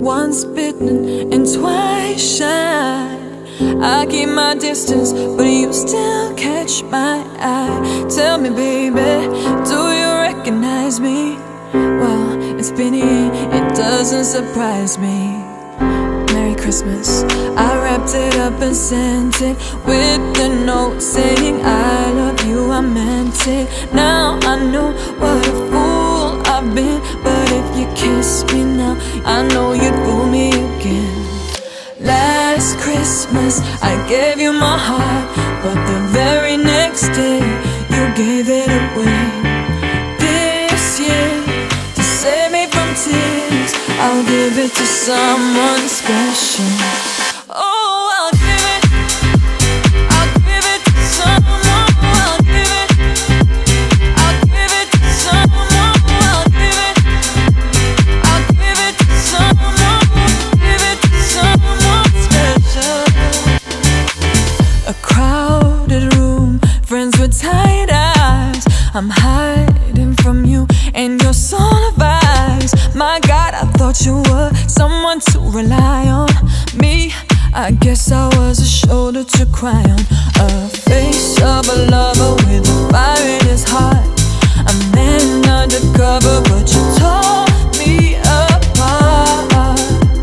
Once bitten and twice shy. I keep my distance, but you still catch my eye. Tell me, baby, do you recognize me? Well, it's been a year, it doesn't surprise me. Merry Christmas. I wrapped it up and sent it with a note saying I love you, I meant it. Now I know what a fool I've been, but if you kiss me now, I know you'd fool me again. Last Christmas I gave you my heart, but the very next day you gave it away. This year, to save me from tears, I'll give it to someone special. Oh, I'll give it to someone. I'll give it to someone. I'll give it to someone. Give it to someone special. A crowded room, friends with tired eyes. I'm hiding from you and your soul of eyes. My God, I thought you were someone to rely on. Me, I guess I was a shoulder to cry on. A face of a lover with a fire in his heart. A man undercover, but you tore me apart.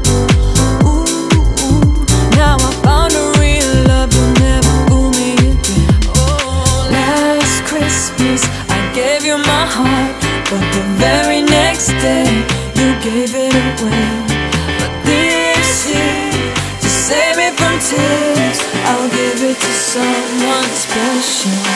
Ooh, now I found a real love, you'll never fool me again. Oh, last Christmas I gave you my heart, but the very next day you gave it away. But this year, to save me from tears, I'll give it to someone special.